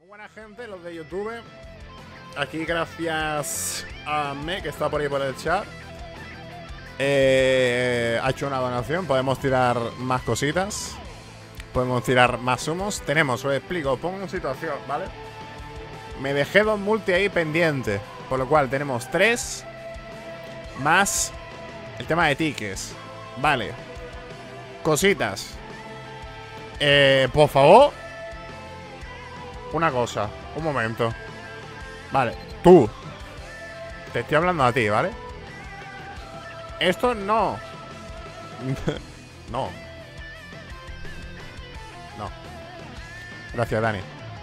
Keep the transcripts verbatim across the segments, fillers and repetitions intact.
Buena gente, los de YouTube. Aquí gracias a Me, que está por ahí por el chat. Eh, ha hecho una donación. Podemos tirar más cositas. Podemos tirar más humos. Tenemos, os explico, os pongo en situación, ¿vale? Me dejé dos multi ahí pendientes. Por lo cual tenemos tres. Más el tema de tickets. Vale. Cositas. Eh, por favor. Una cosa, un momento. Vale, tú. Te estoy hablando a ti, ¿vale? Esto no. No. No. Gracias, Dani.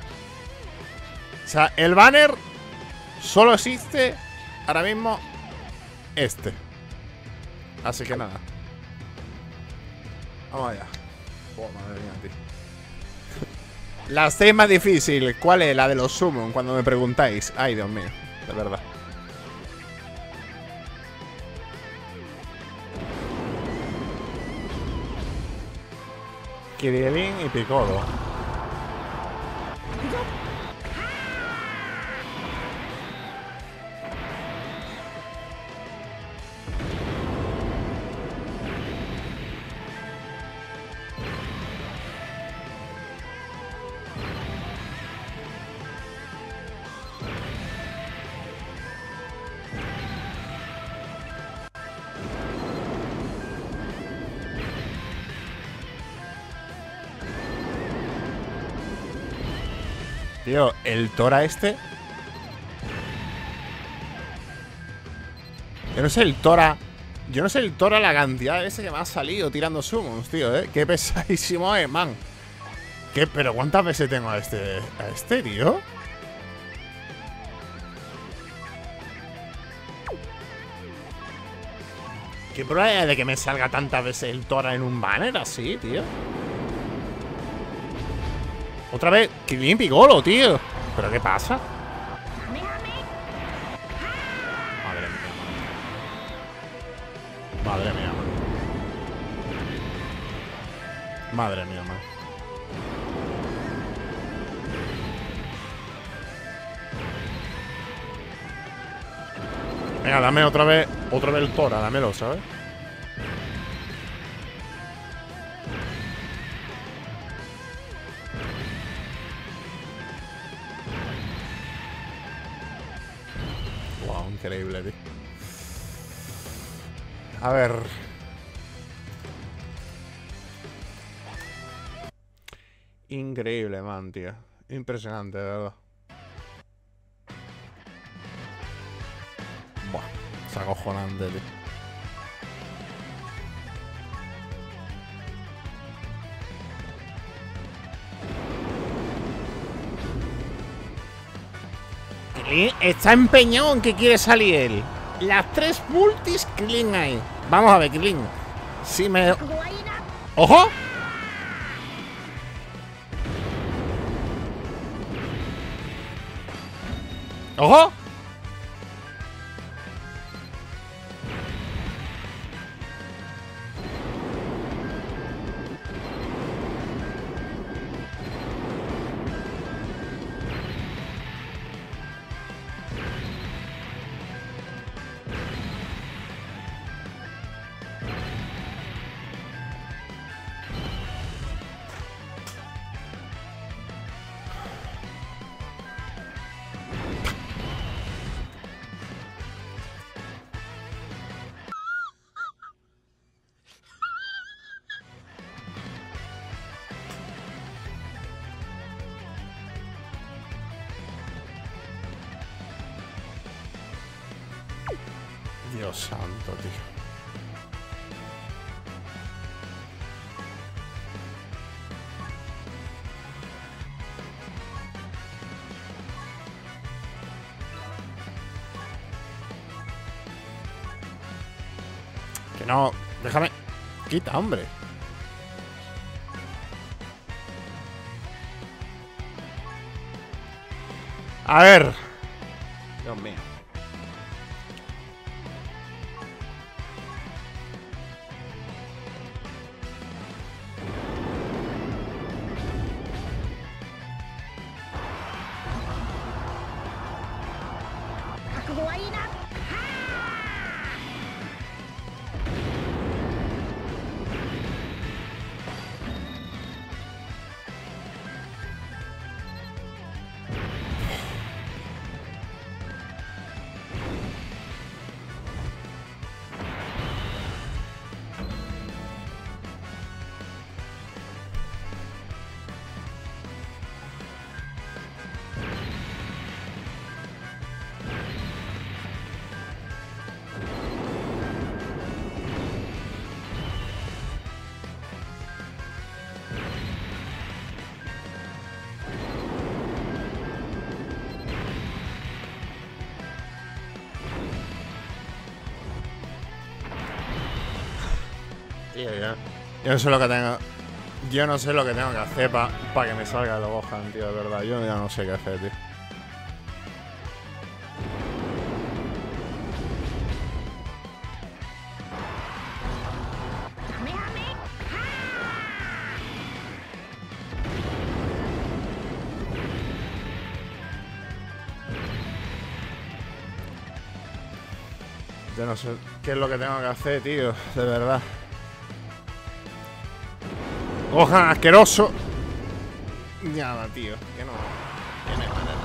O sea, el banner solo existe ahora mismo este. Así que nada. Vamos allá. Oh, madre mía, tío. La seis más difícil. ¿Cuál es? La de los summon, cuando me preguntáis. Ay, Dios mío, de verdad. Kirillin y Piccolo. Tío, el Tora este. Yo no sé el Tora. Yo no sé el Tora la cantidad de veces que me ha salido tirando summons, tío, eh. Qué pesadísimo es, man. ¿Qué? ¿Pero cuántas veces tengo a este? A este, tío. ¿Qué probabilidad de que me salga tantas veces el Tora en un banner así, tío? Otra vez, Kirillin Piccolo, tío. ¿Pero qué pasa? Madre mía, man. Madre mía, man. Madre mía, man. Venga, dame otra vez. Otra vez el Tora, dámelo, ¿sabes? Increíble, tío. A ver. Increíble, man, tío. Impresionante, de verdad. Buah, es acojonante, tío. Está empeñado en que quiere salir él. Las tres multis Kirillin ahí. Vamos a ver, Kirillin. Si me... ¡Ojo! ¡Ojo! Dios santo, tío. Que no, déjame. Quita, hombre. A ver. Dios mío. Tío, yo, yo no sé lo que tengo. Yo no sé lo que tengo que hacer para pa que me salga el Gohan, tío, de verdad. Yo ya no sé qué hacer, tío. Yo no sé qué es lo que tengo que hacer, tío, de verdad. ¡Gohan asqueroso! Ya, tío, que no. Que no hay manera,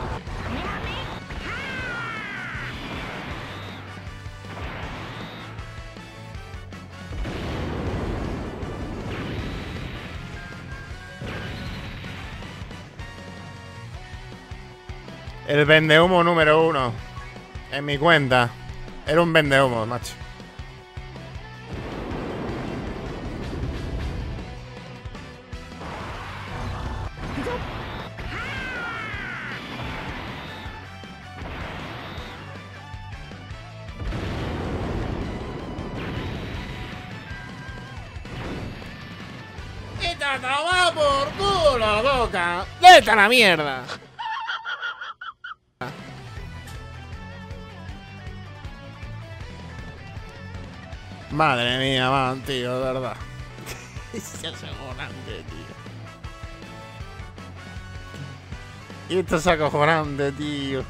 tío. El vendehumo número uno en mi cuenta. Era un vendehumo, macho. ¡Esta toma por culo, boca! ¡Vete a la mierda! Madre mía, man, tío, de verdad. Es acojonante, tío. Esto es acojonante, tío.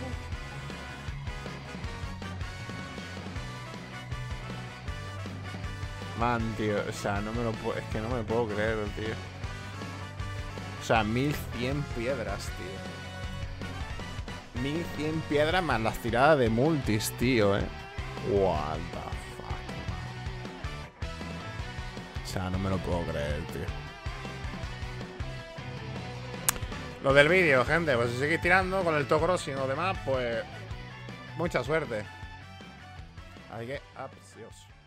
Man, tío, o sea, no me lo puedo... Es que no me puedo creer, tío. O sea, mil cien piedras, tío. mil cien piedras más las tiradas de multis, tío, eh. What the fuck, man. O sea, no me lo puedo creer, tío. Lo del vídeo, gente, pues si seguís tirando con el Tocross y lo demás, pues... mucha suerte. Así que, adiós.